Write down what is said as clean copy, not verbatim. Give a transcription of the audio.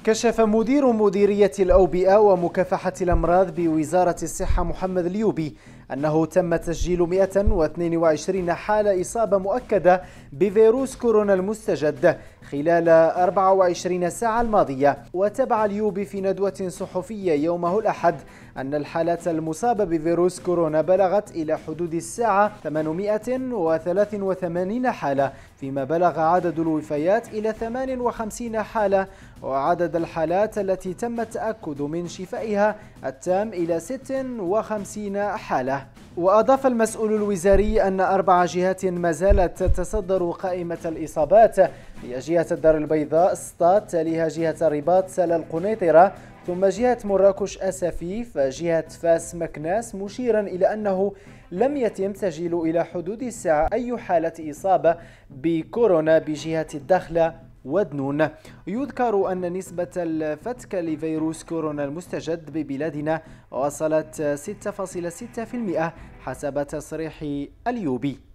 كشف مدير مديرية الأوبئة ومكافحة الأمراض بوزارة الصحة محمد اليوبي أنه تم تسجيل 122 حالة إصابة مؤكدة بفيروس كورونا المستجد خلال 24 ساعة الماضية. وتابع اليوبي في ندوة صحفية يومه الأحد أن الحالات المصابة بفيروس كورونا بلغت إلى حدود الساعة 883 حالة، فيما بلغ عدد الوفيات إلى 58 حالة، وعدد الحالات التي تم التأكد من شفائها التام إلى 56 حالة. وأضاف المسؤول الوزاري أن 4 جهات ما زالت تتصدر قائمة الإصابات، هي جهة الدار البيضاء، سطات، تليها جهة الرباط، سلا القنيطرة، ثم جهة مراكش أسفيف، جهة فاس مكناس، مشيرا إلى أنه لم يتم تسجيل إلى حدود الساعة أي حالة إصابة بكورونا بجهة الدخلة ودنون. يذكر أن نسبة الفتك لفيروس كورونا المستجد ببلادنا وصلت 6.6% حسب تصريح اليوبي.